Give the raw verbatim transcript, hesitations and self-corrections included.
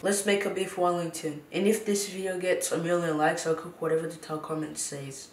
Let's make a beef Wellington. And if this video gets a million likes, I'll cook whatever the top comment says.